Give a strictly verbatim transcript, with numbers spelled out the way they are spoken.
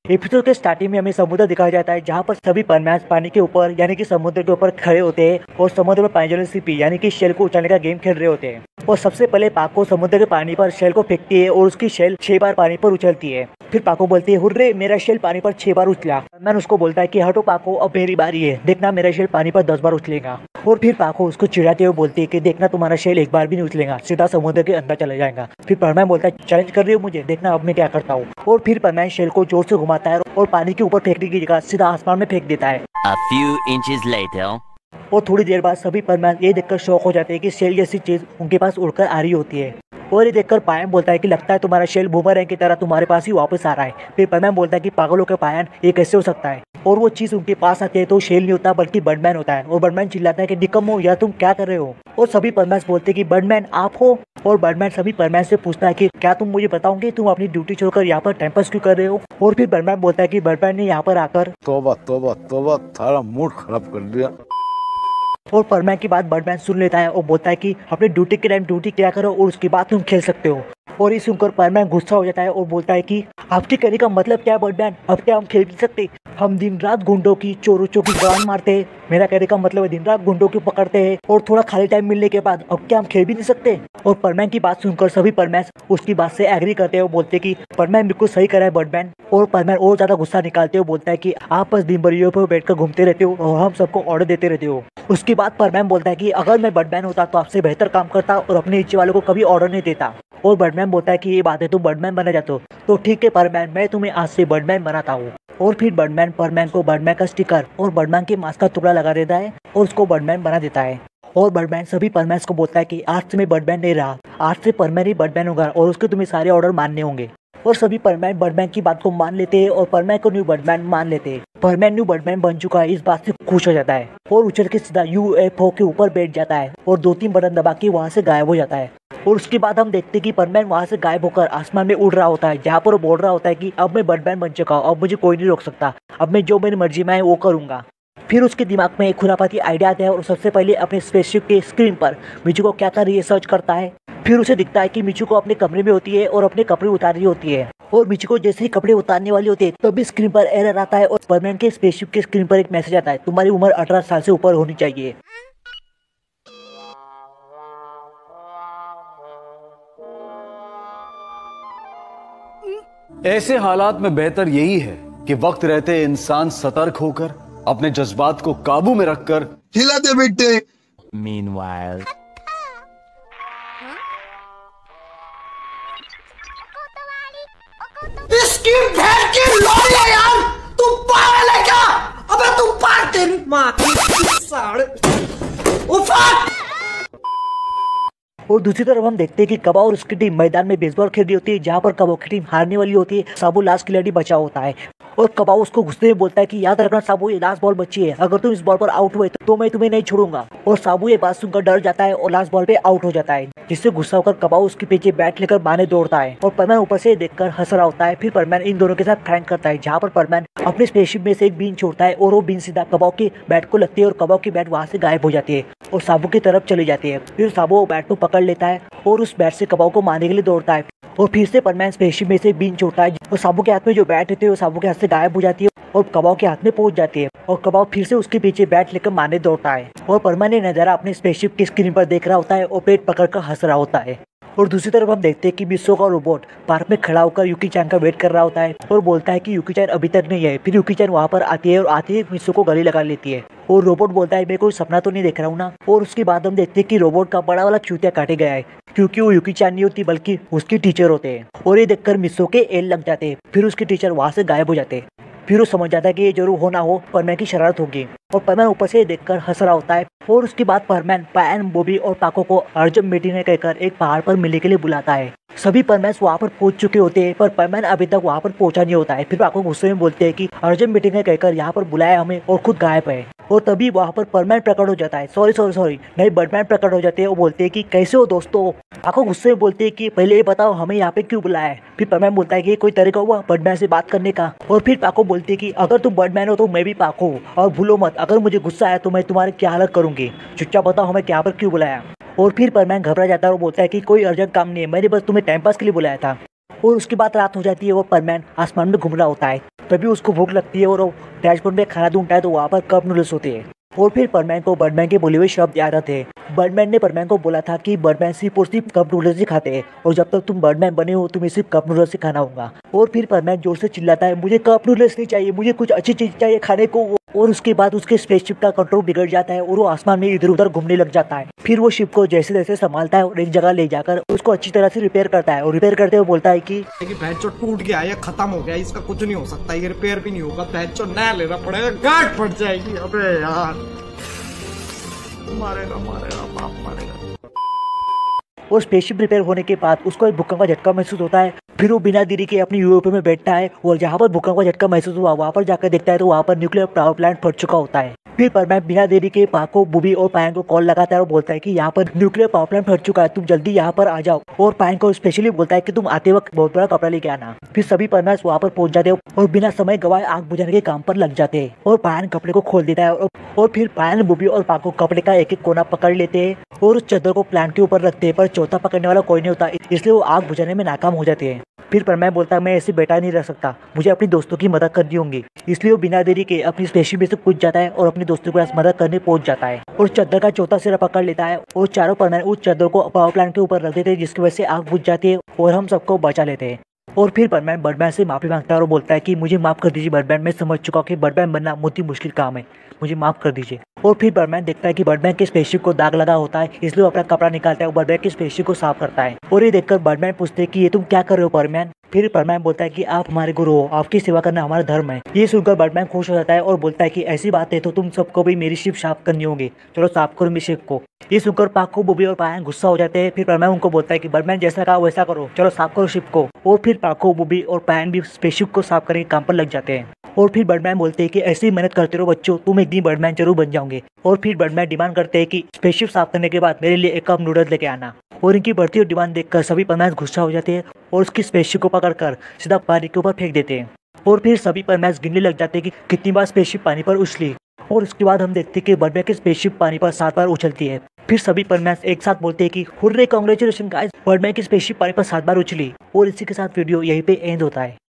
Episode के starting में हमें समुद्र दिखाया जाता है जहाँ पर सभी परमैन पानी के ऊपर यानी कि समुद्र के ऊपर खड़े होते हैं और समुद्र में पानी सीपी यानी कि शेल को उछालने का गेम खेल रहे होते हैं। और सबसे पहले पाको समुद्र के पानी पर शेल को फेंकती है और उसकी शेल छह बार पानी पर उछलती है। फिर पाको बोलती है, हुर्रे मेरा शेल पानी पर छह बार उछला। परमैन उसको बोलता है कि हटो पाको, अब मेरी बारी है, देखना मेरा शेल पानी पर दस बार उछलेगा। और फिर पाको उसको चिढ़ाते हुए बोलती है कि देखना तुम्हारा शेल एक बार भी नहीं उछलेगा, सीधा समुद्र के अंदर चला जाएगा। फिर परमैन बोलता है, चैलेंज कर रही हो मुझे, देखना अब मैं क्या करता हूँ। और फिर परमैन शेल को जोर से घुमाता है और पानी के ऊपर फेंकने की जगह सीधा आसमान में फेंक देता है। A few inches later. और थोड़ी देर बाद सभी परमैन ये देखकर शौक हो जाते हैं कि शेल जैसी चीज उनके पास उड़कर आ रही होती है। और ये देखकर पायन बोलता है कि लगता है तुम्हारा शेल बूमरैंग की तरह तुम्हारे पास ही वापस आ रहा है। फिर परमैन बोलता है कि पागलों के पायन, ये कैसे हो सकता है। और वो चीज उनके पास आती है तो शेल नहीं होता बल्कि बर्डमैन होता है। और बर्डमैन चिल्लाता है कि निकम्मो यार तुम क्या कर रहे हो। और सभी परमैन बोलते हैं कि बर्डमैन आप हो। और बर्डमैन सभी परमैन से पूछता है कि क्या तुम मुझे बताओगे तुम अपनी ड्यूटी छोड़कर यहाँ पर टाइम पास क्यों कर रहे हो। और फिर बर्डमैन बोलता है कि बर्डमैन ने यहाँ पर आकर तौबा तौबा तौबा थारा मूड खराब कर दिया। और परमैन की बात बर्डमैन सुन लेता है और बोलता है कि अपने ड्यूटी के टाइम ड्यूटी किया करो और उसके बाद तुम खेल सकते हो। और ये सुनकर परमैन गुस्सा हो जाता है और बोलता है कि आपके कहने का मतलब क्या है बर्डमैन, अब क्या हम खेल नहीं सकते। हम दिन रात गुंडों की चोरों की जान मारते हैं। मेरा कहने का मतलब है दिन रात गुंडों को पकड़ते हैं और थोड़ा खाली टाइम मिलने के बाद अब क्या हम खेल भी नहीं सकते। और परमैन की बात सुनकर सभी परमैन उसकी बात से एग्री करते हैं और बोलते कि परमैन बिल्कुल सही करा है बर्डमैन। और परमैन और ज्यादा गुस्सा निकालते हुए बोलता है कि आप बस दिन भर पर बैठकर घूमते रहते हो और हम सबको ऑर्डर देते रहते हो। उसके बाद परमैन बोलता है कि अगर मैं बर्डमैन होता तो आपसे बेहतर काम करता और अपने नीचे वालों को कभी ऑर्डर नहीं देता। और बर्डमैन बोलता है कि ये बात है तुम बर्डमैन बनना चाहते हो तो ठीक है परमैन, मैं तुम्हें आज से बर्डमैन बनाता हूँ। और फिर बर्डमैन परमैन को बर्डमैन का स्टिकर और बर्डमैन के मास्क का टुकड़ा लगा देता है और उसको बर्डमैन बना देता है। और बर्डमैन सभी परमैन को बोलता है कि आज से मैं बर्डमैन नहीं रहा, आज से परमैन ही बर्डमैन होगा और उसके तुम्हें सारे ऑर्डर मानने होंगे। और सभी परमैन बर्डमैन की बात को मान लेते हैं और परमैन को न्यू बर्डमैन मान लेते हैं। परमैन न्यू बर्डमैन बन चुका है इस बात से खुश हो जाता है और उछल के सीधा यूएफओ के ऊपर बैठ जाता है और दो तीन बटन दबा के वहाँ से गायब हो जाता है। और उसके बाद हम देखते हैं कि परमैन वहाँ से गायब होकर आसमान में उड़ रहा होता है जहाँ पर वो बोल रहा होता है कि अब मैं बर्डमैन बन चुका हूँ, अब मुझे कोई नहीं रोक सकता, अब मैं जो मेरी मर्जी में है वो करूँगा। फिर उसके दिमाग में एक खुरापाती आइडिया आता है और सबसे पहले अपने स्पेसशिप के स्क्रीन पर मिचुको क्या कर रही है सर्च करता है। फिर उसे दिखता है कि मिचुको अपने कमरे में होती है और अपने कपड़े उतार रही होती है। और मिचुको जैसे ही कपड़े उतारने वाली होती है तभी तो स्क्रीन पर एरर आता है और परमैन के स्पेसशिप के स्क्रीन पर एक मैसेज आता है, तुम्हारी उम्र अठारह साल से ऊपर होनी चाहिए। ऐसे हालात में बेहतर यही है कि वक्त रहते इंसान सतर्क होकर अपने जज्बात को काबू में रखकर हिला दे बेटे। Meanwhile. इसकी भैंस की लौड़ी है यार, तू पागल है क्या? अबे तू पार तेरी माँ की साड़ उफाट। और दूसरी तरफ हम देखते हैं कि कबा और उसकी टीम मैदान में बेसबॉल खेल रही होती है जहाँ पर कबा की टीम हारने वाली होती है। साबू लास्ट खिलाड़ी बचा होता है और कबा उसको गुस्से में बोलता है कि याद रखना साबू, ये लास्ट बॉल बची है, अगर तुम इस बॉल पर आउट हुए तो मैं तुम्हें नहीं छोड़ूंगा। और साबू ये बात सुनकर डर जाता है और लास्ट बॉल पे आउट हो जाता है, जिससे गुस्सा होकर कबा उसके पीछे बैट लेकर मारने दौड़ता है। और परमैन ऊपर से देखकर हंस रहा होता है। फिर परमैन इन दोनों के साथ प्रैंक करता है जहाँ पर परमैन अपने स्पेसशिप में से एक बीन छोड़ता है और वो बीन सीधा कबाव के बैट को लगती है और कबाव की बैट वहाँ से गायब हो जाती है और साबू की तरफ चली जाती है। फिर साबू वो बैट को पकड़ लेता है और उस बैट से कबाव को मारने के लिए दौड़ता है। और फिर से परमैन स्पेसशिप में से बीन छोड़ता है और साबू के हाथ में जो बैट होती है वो साबू के हाथ से गायब हो जाती है और कबाव के हाथ में पहुंच जाती है और कबाव फिर से उसके पीछे बैट लेकर मारने दौड़ता है। और परमैन ये नजारा अपने स्पेसशिप की स्क्रीन पर देख रहा होता है और पेट पकड़कर हंस रहा होता है। और दूसरी तरफ हम देखते हैं कि मिस्सो का रोबोट पार्क में खड़ा होकर यूकी चैन का वेट कर रहा होता है और बोलता है कि यूकी चैन अभी तक नहीं है। फिर यूकी चैन वहाँ पर आती है और आते ही मिस्सो को गले लगा लेती है और रोबोट बोलता है मैं कोई सपना तो नहीं देख रहा हूँ ना। और उसके बाद हम देखते हैं कि रोबोट का बड़ा वाला चूतिया काटे गया है क्योंकि वो यूकी चैन नहीं होती बल्कि उसकी टीचर होते हैं। और ये देखकर मिस्सो के एल लग जाते हैं। फिर उसके टीचर वहाँ से गायब हो जाते हैं। फिर वो समझ जाता है कि ये जरूर हो ना हो परमैन की शरारत होगी और परमैन ऊपर से देखकर हंस रहा होता है। और उसके बाद परमैन पायन, बॉबी और पाको को अर्जेंट मीटिंग में कहकर एक पहाड़ पर मिलने के लिए बुलाता है। सभी परमैन वहाँ पर पहुंच चुके होते हैं पर परमैन अभी तक वहाँ पर पहुंचा नहीं होता है। फिर पाको गुस्से में बोलते हैं कि अर्जेंट मीटिंग में कहकर यहाँ पर बुलाया हमें और खुद गायब है। और तभी वहाँ पर परमैन प्रकट हो जाता है, सॉरी सॉरी सॉरी नहीं बर्डमैन प्रकट हो जाते हैं और बोलते हैं कि कैसे हो दोस्तों। पाको गुस्से में बोलते हैं कि पहले ये बताओ हमें यहाँ पे क्यों बुलाया है। फिर परमैन बोलता है कि कोई तरीका हुआ बर्डमैन से बात करने का। और फिर पाको बोलते हैं कि अगर तुम बर्डमैन हो तो मैं भी पाको हूँ और भूलो मत अगर मुझे गुस्सा आया तो मैं तुम्हारी क्या हालत करूंगी, चुपचाप बताओ हमें यहाँ पर क्यों बुलाया। और फिर परमैन घबरा जाता है और बोलता है कि कोई अर्जेंट काम नहीं है, मैंने बस तुम्हें टाइम पास के लिए बुलाया था। और उसके बाद रात हो जाती है और परमैन आसमान में घूम रहा होता है। तभी उसको भूख लगती है और वो डैशबोर्ड में खाना ढूंढता है तो वहाँ पर कप नूडल्स होते हैं। और फिर परमैन को बर्डमैन के बोले हुए शब्द याद आते हैं। बर्डमैन ने परमैन को बोला था कि बर्डमैन सिर्फ और सिर्फ कप नूडल्स ही खाते हैं और जब तक तुम बर्डमैन बने हो तुम्हें सिर्फ कप नूडल्स ही खाना होगा। और फिर परमैन जोर से चिल्लाता है, मुझे कप नूडल्स नहीं चाहिए, मुझे कुछ अच्छी चीज चाहिए खाने को। और उसके बाद उसके स्पेसशिप का कंट्रोल बिगड़ जाता है और वो आसमान में इधर उधर घूमने लग जाता है। फिर वो शिप को जैसे तैसे संभालता है और एक जगह ले जाकर उसको अच्छी तरह से रिपेयर करता है और रिपेयर करते हुए बोलता है कि भैंचो टूट गया है, खत्म हो गया, इसका कुछ नहीं हो सकता, ये रिपेयर भी नहीं होगा, भैंचो नया लेना पड़ेगा, गांठ फट जाएगी। अबे यार मारेगा मारेगा बाप मारेगा। और स्पेसशिप रिपेयर होने के बाद उसको एक भूकंप का झटका महसूस होता है। फिर वो बिना देरी के अपनी यूरोप में बैठता है और जहाँ पर भूकंप का झटका महसूस हुआ वहाँ पर जाकर देखता है तो वहाँ पर न्यूक्लियर पावर प्लांट फट चुका होता है। फिर परमैन बिना देरी के पाको, बुबी और पायन को कॉल लगाता है और बोलता है कि यहाँ पर न्यूक्लियर पावर प्लांट फट चुका है, तुम जल्दी यहाँ पर आ जाओ। और पायन को स्पेशली बोलता है कि तुम आते वक्त बहुत बड़ा कपड़ा लेके आना। फिर सभी परमैन वहाँ पर पहुंच जाते हैं और बिना समय गवाए आग बुझाने के काम पर लग जाते हैं। और पायन कपड़े को खोल देता है और, और फिर पायन, बुबी और पाको कपड़े का एक एक कोना पकड़ लेते हैं और उस चादर को प्लांट के ऊपर रखते हैं, पर चौथा पकड़ने वाला कोई नहीं होता, इसलिए वो आग बुझाने में नाकाम हो जाते हैं। फिर परमैन बोलता है, मैं ऐसे बैठा नहीं रह सकता, मुझे अपनी दोस्तों की मदद करनी होगी। इसलिए वो बिना देरी के अपनी स्पेसशिप में से कूद जाता है और अपने दोस्तों के पास मदद करने पहुंच जाता है और चादर का चौथा सिरा पकड़ लेता है और चारों परमैन उस चादर को पावर प्लांट के ऊपर रख देते हैं, जिसकी वजह से आग बुझ जाती है और हम सबको बचा लेते हैं। और फिर बर्डमैन बर्डमैन से माफी मांगता है और बोलता है कि मुझे माफ कर दीजिए बर्डमैन, मैं समझ चुका हूँ कि बर्डमैन बनना बहुत ही मुश्किल काम है, मुझे माफ कर दीजिए। और फिर बर्डमैन देखता है कि बर्डमैन के स्पेसशिप को दाग लगा होता है, इसलिए वो अपना कपड़ा निकालता है और बर्डमैन के स्पेसशिप को साफ करता है। और ये देखकर बर्डमैन पूछते हैं कि ये तुम क्या कर रहे हो बर्डमैन। फिर बर्डमैन बोलता है कि आप हमारे गुरु हो, आपकी सेवा करना हमारा धर्म है। ये सुनकर बर्डमैन खुश हो जाता है और बोलता है कि ऐसी बात है तो तुम सबको भी मेरी शिप साफ करनी होगी, चलो साफ करो मेरी शिप को। ये सुनकर पाको, बुबी और पायन गुस्सा हो जाते हैं। फिर बर्डमैन उनको बोलता है कि बर्डमैन जैसा कहा वैसा करो, चलो साफ करो शिप को। और फिर पाको, बुबी और पायन भी स्पेसशिप को साफ करने के काम पर लग जाते हैं। और फिर बर्डमैन बोलते हैं कि ऐसी मेहनत करते रहो बच्चों, तुम एक दिन बर्डमैन जरूर बन जाओगे। और फिर बर्डमैन डिमांड करते हैं कि स्पेसशिप साफ करने के बाद मेरे लिए एक कप नूडल्स लेके आना। और इनकी बढ़ती हुई डिमांड देखकर सभी परमैन गुस्सा हो जाते हैं और उसकी स्पेसशिप को पकड़कर सीधा पानी के ऊपर फेंक देते हैं। और फिर सभी परमैन गिनने लग जाते हैं कि कितनी बार स्पेसशिप पानी पर उछली। और उसके बाद हम देखते हैं कि बर्डमैन की स्पेसशिप पानी पर सात बार उछलती है। फिर सभी परमैन एक साथ बोलते हैं कि हुर्रे, कांग्रेचुलेशन गाइस, बर्डमैन की स्पेसशिप पानी पर सात बार उछली। और इसी के साथ वीडियो यहीं पे एंड होता है।